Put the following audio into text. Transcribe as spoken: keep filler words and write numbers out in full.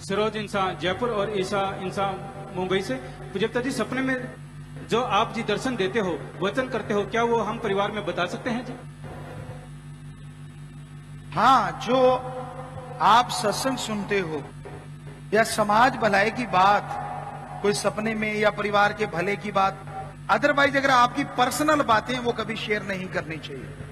सरोज इंसान जयपुर और ईसा इंसान मुंबई से। पूज्यता जी, सपने में जो आप जी दर्शन देते हो, वचन करते हो, क्या वो हम परिवार में बता सकते हैं जी? हाँ, जो आप सत्संग सुनते हो या समाज भलाई की बात कोई सपने में या परिवार के भले की बात, अदरवाइज अगर आपकी पर्सनल बातें वो कभी शेयर नहीं करनी चाहिए।